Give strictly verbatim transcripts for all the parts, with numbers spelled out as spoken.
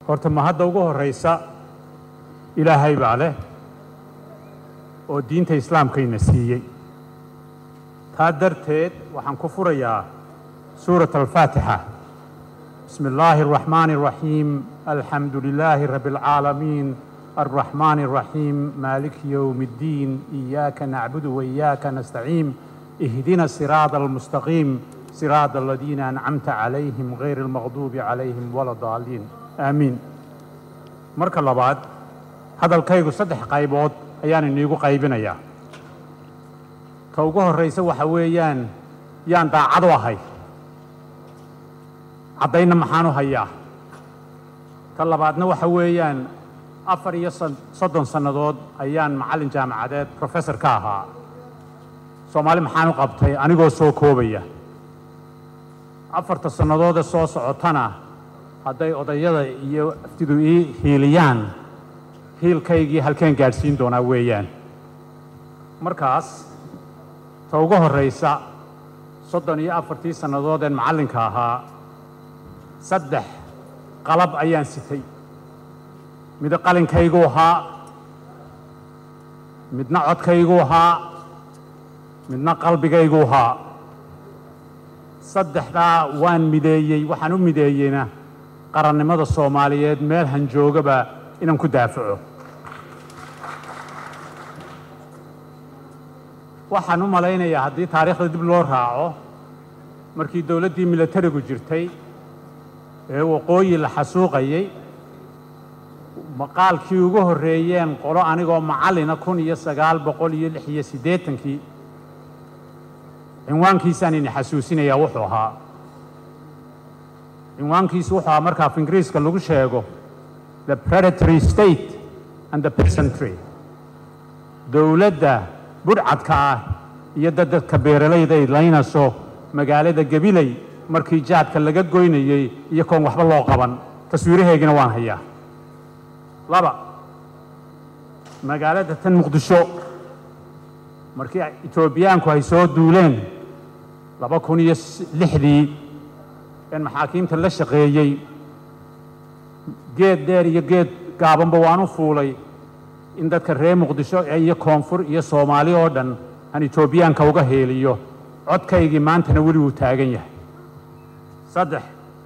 horta ma hadda ugu horeysa ilaahay baa leh oo diinta islaamkayna siiyey taa darteed waxaan ku furayaa suurat alfaatixa bismi illaahi araxmaani araxiim alxamdu lilaahi rabbi alcaalamiin الرحمن الرحيم مالك يوم الدين إياك نعبد وإياك نستعين اهدنا الصراط المستقيم صراط الذين أنعمت عليهم غير المغضوب عليهم ولا الضالين آمين marka labaad hadalkaygu saddex qaybood ayaan iniigu qaybinayaa ka ugu horeysa waxa weeyaan yaan daacad u ahay caddayna maxaan u hayaa ka labaadna waxa weeyaan afar iyo soddon sannadood ayaan macallin jaamacadeed professor ka ahaa soomaali maxaan u qabtay anigoo soo koobaya afarta sannadood ee soo socotana hadday odayada iyo aftidu ii hiiliyaan hiilkaygii halkeen gaadhsiin doonaa weeyaan markaas ta ugu horraysa soddon iyo afartii sannadood een macallinka ahaa saddex qalab ayaan sitay mid qalinkaygu ahaa midna codkaygu ahaa midna qalbigaygu ahaa saddexdaa waan mideeyey waxaan u mideeyeyna qarannimada soomaaliyeed meel han joogaba inaan ku daafaco waxaan u malaynayaa haddii taariikhda dib loo raaco markii dowladdii milatarigu jirtay ee waqooyi la xasuuqayey maqaalkii ugu horreeyeen qolo anigoo macallina kun iyo sagaal boqol iyo lix iyo siddeetankii cinwaankiisaan ini xasuusinayaa wuxuu ahaa cinwaankiisu wuxuu ahaa marka af ingiriiska lagu sheego the predatory state and the peasantry dowladda budhcadka ah iyo dadadka beeralayda ay laynayso magaalada gabiley markii jaadka laga goynayey iyo koon waxba loo qaban taswiiraheegina waan hayaa laba magaalada tan muqdisho markii etoobiyaanku ay soo duuleen laba kun iyo lixdii in maxaakiimta la shaqeeyey geed dheer iyo geed gaabanba waan u fuulay in dadka reer muqdisho iyo koonfur iyo soomaali oo dhan aan etoobiyaanka uga heeliyo codkaygii maantana weli wuu taagan yahay saddex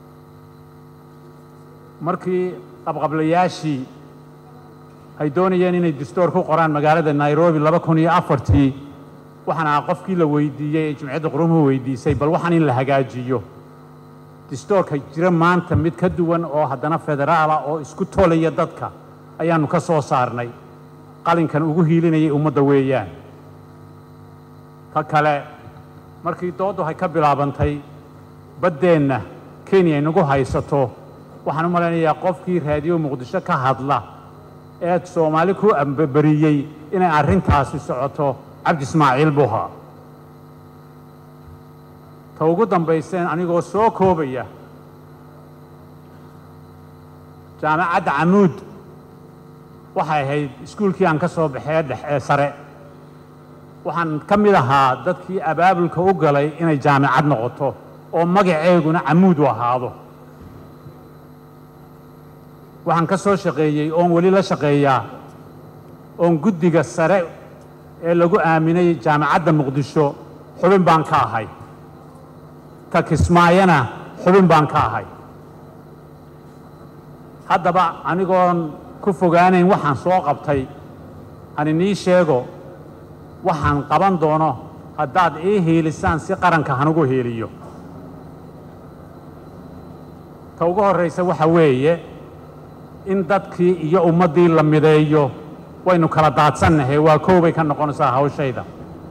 markii qabqablayaashii ay doonayeen inay dastuur ku qoraan magaalada nairobi laba kun iyo afartii waxaan ahaa qofkii la weydiiyey ee jimciyadda quruumuhu weydiisay bal waxaan in la hagaajiyo dastuurka jira maanta mid ka duwan oo haddana federaala oo isku tolaya dadka ayaannu ka soo saarnay qalinkan ugu hiilinayay ummadda weeyaan ka kale markii dooddu ay ka bilaabantay baddeenna kenya inagu haysato waxaan u malaynayaa qofkii raadiyo muqdisho ka hadla ee soomaali ku ambabariyey inay arrintaasi socoto cabdi ismaaciil buha ta ugu dambayseen anigoo soo koobaya jaamacadda camuud waxay ahayd iskuulkii aan ka soo baxee dhexe sare waxaan ka mid ahaa dadkii abaabulka u galay inay jaamacad noqoto oo magaceeguna camuud u ahaado waxaan ka soo shaqeeyey oon weli la shaqeeyaa oon guddiga sare ee lagu aaminay jaamacadda muqdisho xubin baan ka ahay ka kismaayana xubin baan ka ahay haddaba anigoon ku fogaanayn waxaan soo qabtay aan inii sheego waxaan qaban doono haddaad ii hiilisaan si qaranka hanugu hiiliyo ta ugu horraysa waxa weeye in dadkii iyo ummaddii la mideeyo waynu kala daadsannahay waa koobay ka noqonaysaa hawshayda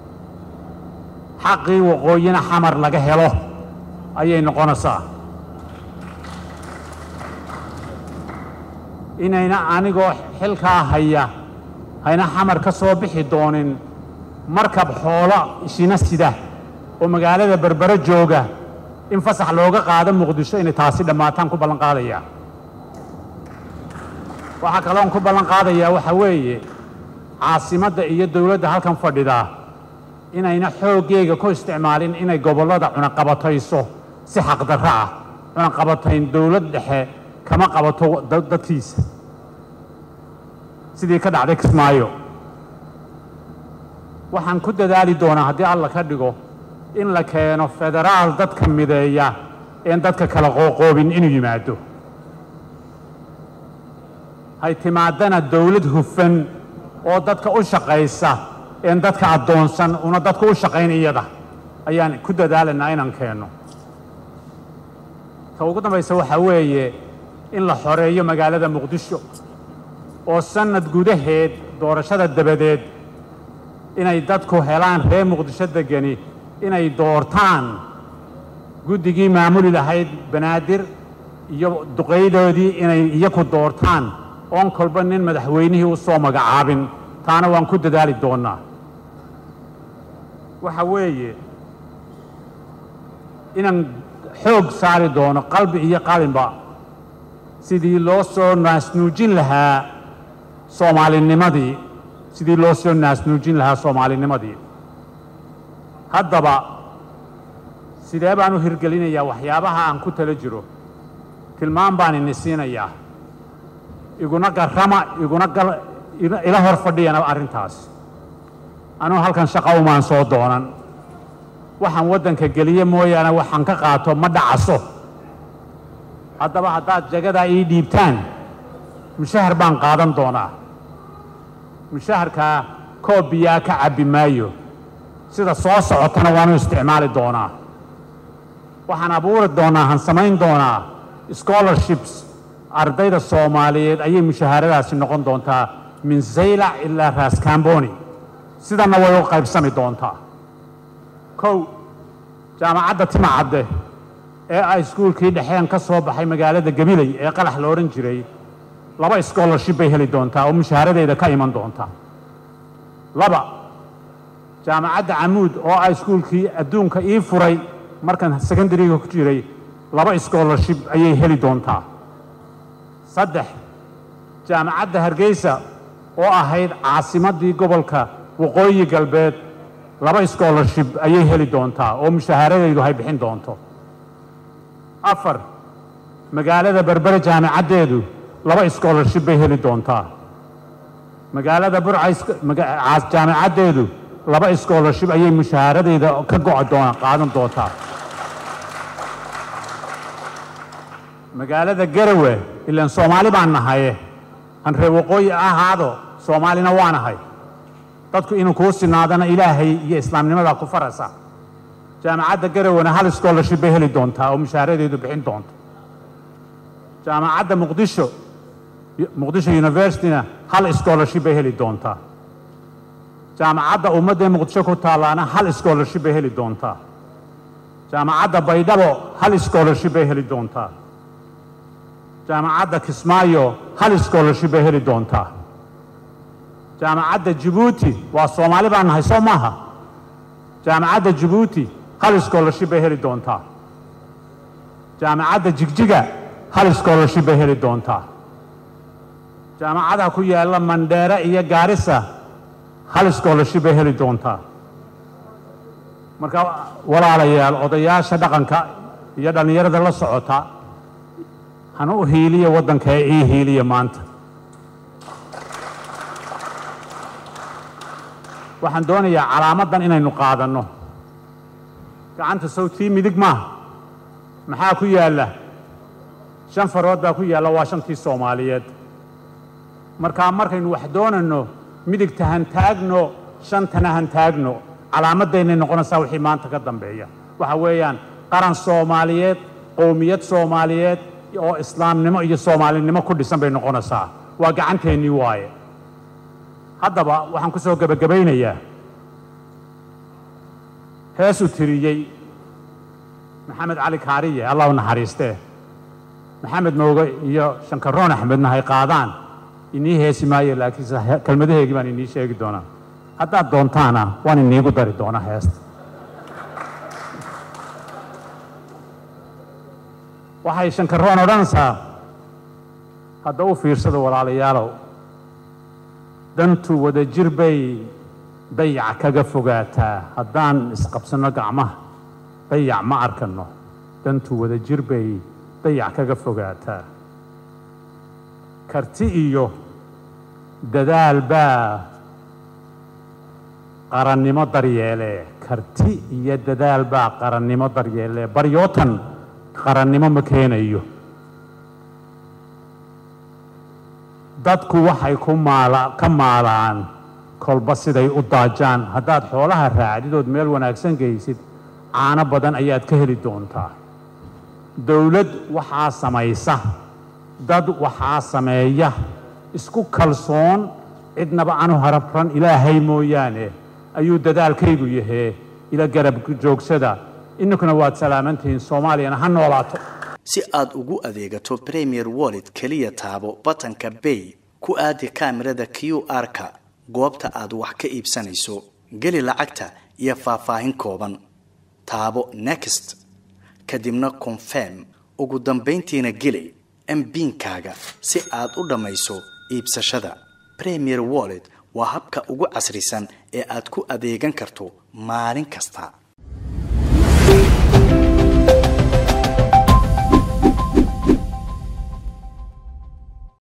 xaqii waqooyina xamar laga helo ayay noqonaysaa inayna anigoo xilkaa haya hayna xamar ka soo bixi doonin markab xoolo ishina sida oo magaalada berbere jooga in fasax looga qaado muqdisho inay taasi dhammaataan ku ballan qaadayaa waxaa kaloon ku ballan qaadayaa waxa weeye caasimadda iyo dowladda halkan fadhidaa inayna xooggeega ku isticmaalin inay gobollada cunaqabatayso si xaqdarro ah cunaqabatayn dowlad dhexe kama qabato dadkiisa sidii ka dhacday Kismaayo waxaan ku dadaali doonaa haddii alla ka dhigo in la keeno federaal dadka mideeya in dadka kala qoqoobin inuu yimaado hay timaadana dawlad hufan oo dadka u shaqaysa in dadka adoonsan una dadka u shaqayn iyada ayaan ku dadaalanaa inaan keeno ta ugu dambaysa waxa weeye in la xoreeyo magaalada Muqdisho oo sanad gudaheed doorashada dabadeed inay dadku helaan reer Muqdisho degani inay doortaan guddigii maamuli lahayd banaadir iyo duqeydoodii inay iyagu doortaan oon kolba nin madaxweynihii u soo magacaabin taana waan ku dadaali doonaa waxa weeye inaan xoog saari doono qalbi iyo qalinba sidii loo soo naasnuujin lahaa Soomaalinimadii sidii loo soo naasnuujin lahaa Soomaalinimadii haddaba sidee baan u hirgelinayaa waxyaabaha aan ku tala jiro tilmaan baan idin siinayaa iguna garrama iguna gal ila hor fadhiyana arrintaas anuu halkan shaqo umaan soo doonan waxaan waddanka geliye mooyaane waxaan ka qaato ma dhacaso haddaba haddaad jagadaa ii dhiibtaan mushahar baan qaadan doonaa mushaharkaa koob biyaa ka cabbi maayo sida soo socotana waanu isticmaali doonaa waxaan abuuri doonaa han samayn doonaa scholarships ardayda Soomaaliyeed ayay mushaharadaasi noqon doontaa min Zaylac ilaa Raas Kamboni sidana way u qaybsami doontaa kow jaamacadda Timacadde ee ay iskuulkii dhexeen ka soo baxay magaalada Gabiley ee qalax la oran jiray laba scholarship bay heli doontaa oo mushaharadeeda ka iman doontaa laba jaamacadda Amuud oo ay iskuulkii adduunka ii furay markan secondary-ga ku jiray laba scholarship ayay heli doontaa saddex jaamacadda Hargeysa oo ahayd caasimadii gobolka waqooyi galbeed laba scholarship ayay heli doontaa oo mushaharadeedu ay bixin doonto afar magaalada Berbera jaamacaddeedu laba scholarship bay heli doontaa magaalada Burca jaamacaddeedu laba scholarship ayay mushaharadeeda ka go'o doona qaadan doontaa magaalada Garowe ilaan Soomaali baan nahay aan reer waqooyi ahaado Soomaalina waan nahay dadku inuu ku sinaadana Ilaahay iyo islaamnimada ku farasa jaamacadda Garowe hal scholarship bay heli doontaa oo mushaharadeedu bixin doonto jaamacadda Muqdisho Muqdisho University hal scholarship bay heli doontaa jaamacadda ummadda Muqdisho ku taalaana hal scholarship bay heli doontaa jaamacadda Baydhabo hal scholarship bay heli doontaa jaamacadda Kismaayo hal scholarship bay heli doontaa jaamacadda Djibouti waa Soomaali baan nahay soo maaha jaamacadda Djibouti hal scholarship bay heli doontaa jaamacadda Jigjiga hal scholarship bay heli doontaa jaamacadaha ku yaala Mandheera iyo Gaarisa hal scholarship bay heli doontaa marka walaalayaal odayaasha dhaqanka iyo dhalinyarada la socota hanu hiiliyo waddanka ee hiiliyo maanta waxaan doonayaa calaamadan inaynu qaadanno gacanta sawtii midig maaha maxaa ku yaala shan farood baa ku yaala waa shantii Soomaaliyeed markaa markaynu wax doonano midigta han taagno shantana han taagno calaamadayna noqonaysaa wixii maanta ka dambeeya waxa weeyaan qaran Soomaaliyeed qowmiyad Soomaaliyeed oo islaamnimo iyo Soomaalinimo ku dhisan bay noqonaysaa waa gacanteennii waaye haddaba waxaan ku soo gabagabeynayaa heesu tiriyey Maxamed Cali Kaariye Allah u naxariistee Maxamed Mooge iyo Shankaroon Axmedna hay qaadaan inii heesi maayo laakiin kelmadaheegii baan inii sheegi doonaa haddaad doontaana waan iniigu dari doonaa heesta waxay Shankaroon odhanaysaa hadda u fiirsado walaalayaalow dantu wada jir bay dayac kaga fogaataa haddaan isqabsano gacmaha dayac ma arkano dantu wada jir bay dayac kaga fogaataa karti iyo dadaal baa qarannimo daryeele karti iyo dadaal baa qarannimo daryeele baryootan qarannimo ma keenayo dadku waxay ku maala ka maalaan kolba siday u daajaan haddaad xoolaha raacdidood meel wanaagsan geysid caano badan ayaad ka heli doontaa dawlad waxaa samaysa dad waxaa sameeya isku kalsoon cidnaba aanu harabran ilaahay mooyaane ayuu dadaalkaygu yahay ila garab joogsada innakuna waad salaamantihiin Soomaaliyana ha noolaato si aad ugu adeegato Premier Wallet kaliya taabo batanka Pay ku aadi kaamirada Q R-ka goobta aad wax ka iibsanayso gali lacagta iyo faahfaahin kooban taabo Next kadibna Confirm ugu dambeyntiina gali M PIN-kaaga si aad u dhamayso iibsashada Premier Wallet waa habka ugu casrisan ee aad ku adeegan karto maalin kasta